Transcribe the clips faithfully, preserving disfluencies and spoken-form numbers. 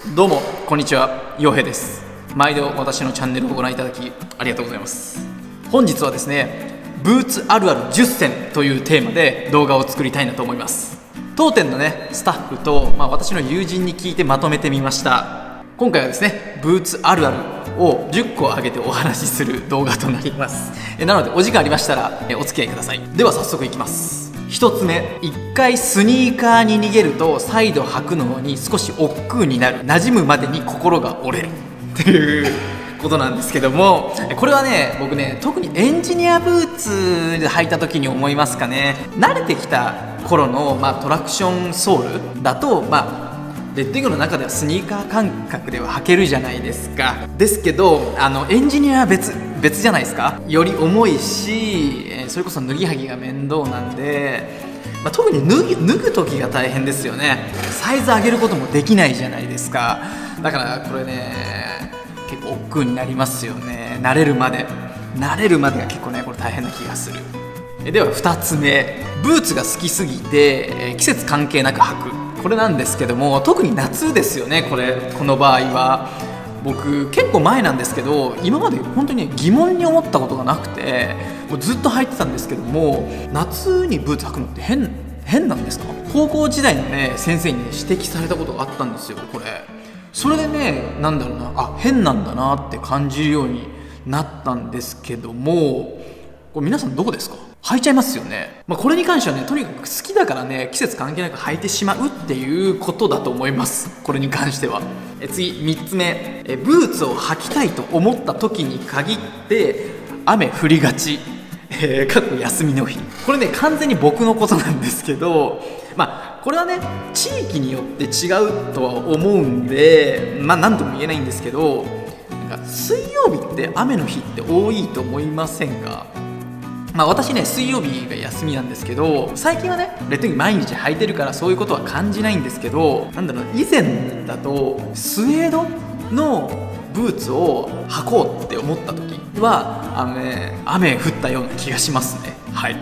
どうもこんにちは、陽平です。毎度私のチャンネルをご覧いただきありがとうございます。本日はですね、ブーツあるあるじゅっせんというテーマで動画を作りたいなと思います。当店のねスタッフと、まあ、私の友人に聞いてまとめてみました。今回はですね、ブーツあるあるをじゅっこ挙げてお話しする動画となります。えなのでお時間ありましたらえお付き合いください。では早速いきます。ひとつめ、いっかいスニーカーに逃げると再度履くのに少し億劫になる、馴染むまでに心が折れるっていうことなんですけども、これはね僕ね特にエンジニアブーツで履いた時に思いますかね。慣れてきた頃の、まあ、トラクションソールだと、まあレッドイングの中ではスニーカー感覚では履けるじゃないですか。ですけどあのエンジニアは別別じゃないですか。より重いし、それこそ脱ぎはぎが面倒なんで、まあ、特に脱ぎ脱ぐ時が大変ですよね。サイズ上げることもできないじゃないですか。だからこれね結構億劫になりますよね。慣れるまで慣れるまでが結構ねこれ大変な気がする。ではふたつめ、ブーツが好きすぎて季節関係なく履く。これなんですけども、特に夏ですよね。これこの場合は僕結構前なんですけど、今まで本当に疑問に思ったことがなくて、もうずっと履いてたんですけども、夏にブーツ履くのって変変なんですか？高校時代のね先生にね指摘されたことがあったんですよ。これそれでね、なんだろうな、あ変なんだなって感じるようになったんですけども、これ皆さんどこですか？履いちゃいますよね。まあ、これに関してはねとにかく好きだからね季節関係なく履いてしまうっていうことだと思います。これに関してはえ次みっつめ、えブーツを履きたいと思った時に限って雨降りがち、えー、かっこ休みの日。これね完全に僕のことなんですけど、まあこれはね地域によって違うとは思うんで、まあ何とも言えないんですけど、なんか水曜日って雨の日って多いと思いませんか？まあ私ね水曜日が休みなんですけど、最近はねレッドイング毎日履いてるからそういうことは感じないんですけど、なんだろう、以前だとスウェードのブーツを履こうって思った時はあのね雨降ったような気がしますね。はい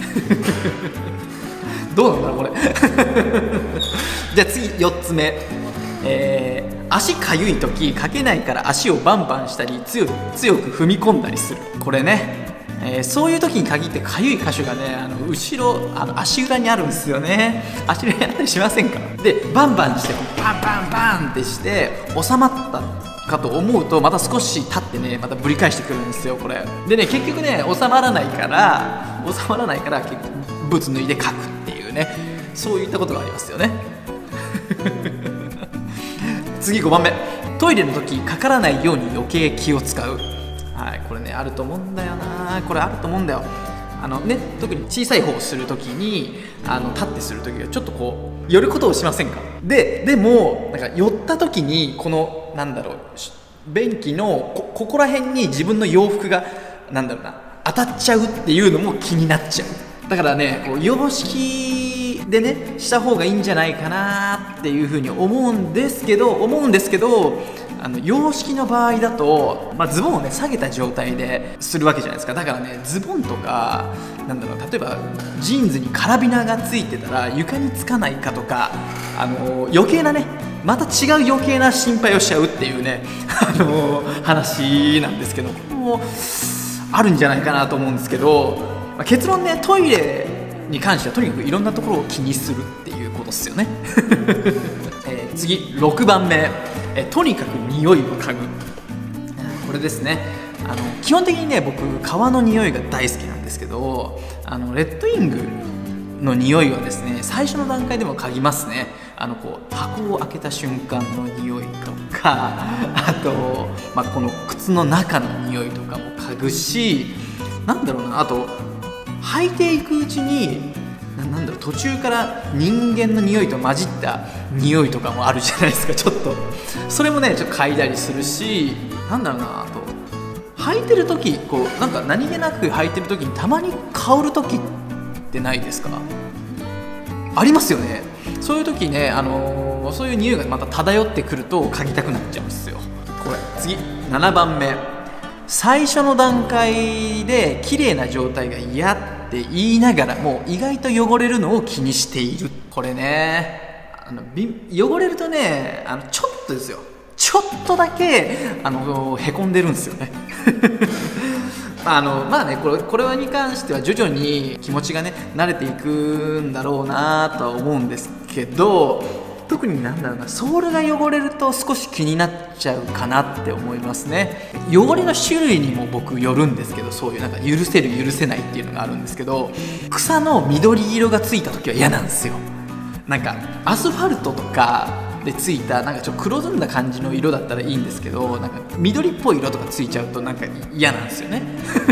どうなんだろうこれじゃあ次よっつめ、えー、足かゆい時かけないから足をバンバンしたり強く強く踏み込んだりする。これねえー、そういう時に限ってかゆい箇所がねあの後ろあの足裏にあるんですよね。足裏にあったりしませんか？でバンバンしてバンバンバンってして収まったかと思うと、また少し経ってねまたぶり返してくるんですよこれでね。結局ね収まらないから収まらないから結局ブーツ脱いで書くっていうね、そういったことがありますよね次ごばんめ、トイレの時かからないように余計気を使う。はい、これねあると思うんだよな。これあると思うんだよ。あのね特に小さい方をする時にあの立ってする時はちょっとこう寄ることをしませんか？ででもなんか寄った時にこのなんだろう便器の こ, ここら辺に自分の洋服がなんだろうな当たっちゃうっていうのも気になっちゃう。だからねこう洋式でねした方がいいんじゃないかなっていうふうに思うんですけど思うんですけどあの洋式の場合だと、まあ、ズボンをね下げた状態でするわけじゃないですか。だからねズボンとかなんだろう、例えばジーンズにカラビナがついてたら床につかないかとか、あの余計なねまた違う余計な心配をしちゃうっていうねあの話なんですけど、これもあるんじゃないかなと思うんですけど、まあ、結論ねトイレに関してはとにかくいろんなところを気にするっていうことですよね、えー、次ろくばんめ、えとにかく匂いを嗅ぐ。これですね。あの基本的にね僕革の匂いが大好きなんですけど、あのレッドイングの匂いはですね最初の段階でも嗅ぎますね。あのこう箱を開けた瞬間の匂いとか、あと、まあ、この靴の中の匂いとかも嗅ぐし、なんだろうな、あと履いていくうちにななんだろう途中から人間の匂いと混じった匂いとかもあるじゃないですか。ちょっとそれもねちょっと嗅いだりするし、なんだろうな、あと履いてる時こうなんか何気なく履いてる時にたまに香る時ってないですか？ありますよね。そういう時ね、あのー、そういう匂いがまた漂ってくると嗅ぎたくなっちゃうんですよ。これ次ななばんめ、最初の段階で綺麗な状態が嫌って言いながらも意外と汚れるのを気にしている。これねあのび汚れるとね、あのちょっとですよ、ちょっとだけあのへこんでるんですよねあのまあね、これこれに関しては徐々に気持ちがね慣れていくんだろうなとは思うんですけど、特になんだろうな、ソールが汚れると少し気になっちゃうかなって思いますね。汚れの種類にも僕よるんですけど、そういうなんか許せる許せないっていうのがあるんですけど、草の緑色がついた時は嫌なんですよ。なんかアスファルトとかでついたなんかちょっと黒ずんだ感じの色だったらいいんですけど、なんか緑っぽい色とかついちゃうとなんか嫌なんですよね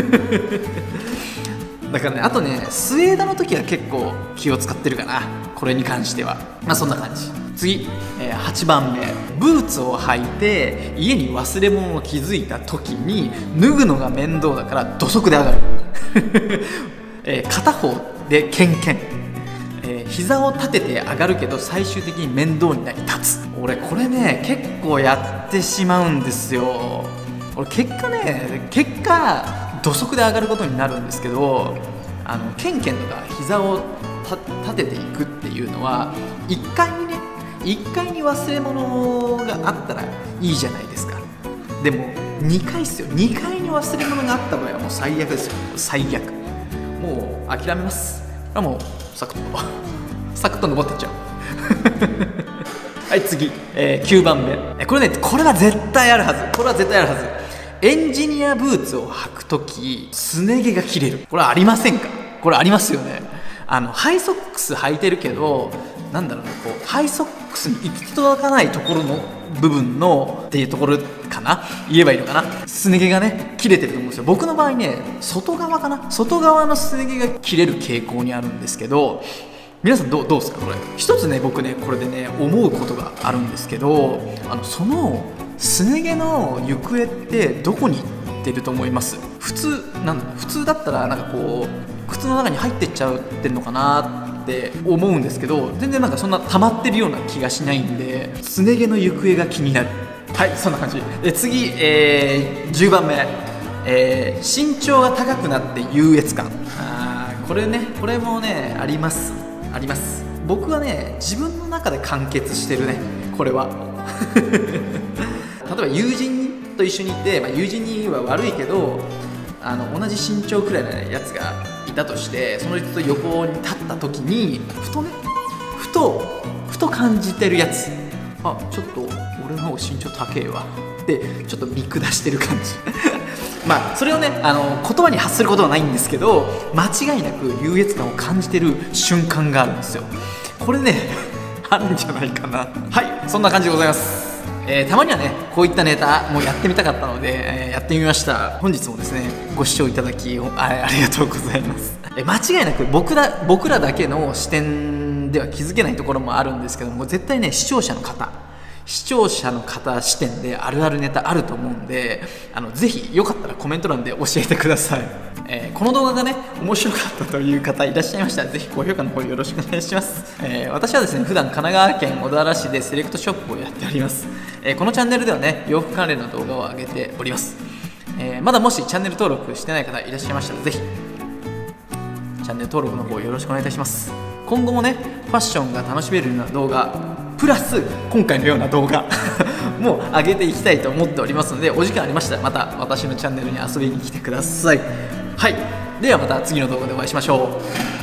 だからね、あとね、スウェードの時は結構気を使ってるかな、これに関しては。まあそんな感じ。次、えー、はちばんめ、ブーツを履いて家に忘れ物を気づいた時に脱ぐのが面倒だから土足で上がる、えー、片方でケンケン、えー、膝を立てて上がるけど最終的に面倒になり立つ。俺これね結構やってしまうんですよ。俺結果ね結果土足で上がることになるんですけど、あのケンケンとか膝を立てていくっていうのはいっかいにねいっかいに忘れ物があったらいいじゃないですか。でもにかいっすよ。にかいに忘れ物があった場合はもう最悪ですよ。最悪。もう諦めます。もうサクッとサクッと登ってっちゃうはい次、えー、きゅうばんめ、これねこれは絶対あるはず。これは絶対あるはず。エンジニアブーツを履くときすね毛が切れる。これありませんか？これありますよね。あのハイソックス履いてるけど、なんだろうね、こうハイソックスに行き届かないところの部分のっていうところかな、言えばいいのかな、すね毛がね切れてると思うんですよ。僕の場合ね外側かな、外側のすね毛が切れる傾向にあるんですけど、皆さんどうどうですか？これ一つね僕ねこれでね思うことがあるんですけど、あのそのすね毛の行方ってどこに行ってると思います？普通なんだ普通だったらなんかこう靴の中に入ってっちゃうってんのかなって思うんですけど、全然なんかそんな溜まってるような気がしないんで、すね毛の行方が気になる。はい、そんな感じで次、えー、じゅうばんめ、えー、身長が高くなって優越感。あーこれねこれもねありますあります。僕はね自分の中で完結してるねこれは例えば友人と一緒にいて、まあ、友人には悪いけどあの同じ身長くらいのやつがいたとして、その人と横に立った時にふとねふとふと感じてるやつ、あちょっと俺の方が身長高えわってちょっと見下してる感じまあそれをねあの言葉に発することはないんですけど、間違いなく優越感を感じてる瞬間があるんですよ。これねあるんじゃないかな。はい、そんな感じでございます。えー、たまにはねこういったネタもやってみたかったので、えー、やってみました。本日もですねご視聴いただき あ, ありがとうございます。えー、間違いなく僕だ僕らだけの視点では気づけないところもあるんですけども、絶対ね視聴者の方視聴者の方視点であるあるネタあると思うんで、あのぜひよかったらコメント欄で教えてください。えー、この動画がね面白かったという方いらっしゃいましたらぜひ高評価の方よろしくお願いします。えー、私はですね普段神奈川県小田原市でセレクトショップをやっております。えー、このチャンネルではね洋服関連の動画を上げております。えー、まだもしチャンネル登録してない方いらっしゃいましたらぜひチャンネル登録の方よろしくお願いいたします。今後もねファッションが楽しめるような動画プラス今回のような動画も上げていきたいと思っておりますので、お時間ありましたらまた私のチャンネルに遊びに来てください。はい、ではまた次の動画でお会いしましょう。